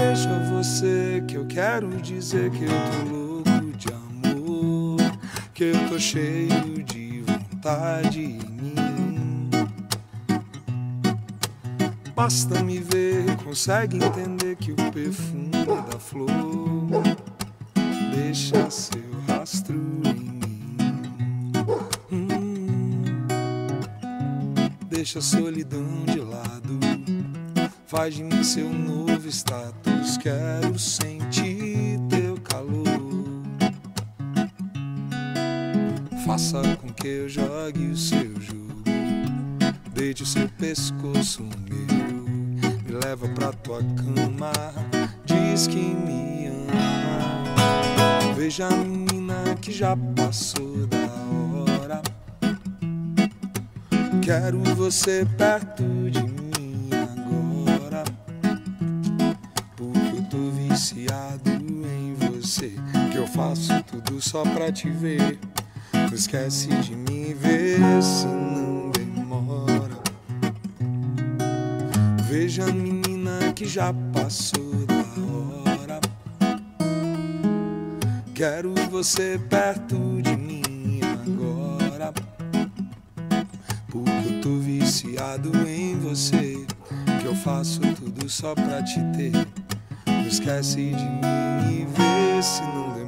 Deixa você que eu quero dizer que eu tô louco de amor, que eu tô cheio de vontade em mim. Basta me ver, consegue entender que o perfume da flor deixa seu rastro em mim. Deixa a solidão de lado, faz de mim seu novo status. Quero sentir teu calor. Faça com que eu jogue o seu jogo, deite o seu pescoço no meu, me leva pra tua cama, diz que me ama. Veja a menina que já passou da hora. Quero você perto de mim agora, porque eu tô viciado em você, que eu faço tudo só pra te ver. Não esquece de me ver se não demora. Veja a menina que já passou da hora. Quero você perto de mim agora, porque eu tô viciado em você, que eu faço tudo só pra te ter. Não esquece de mim e vê se não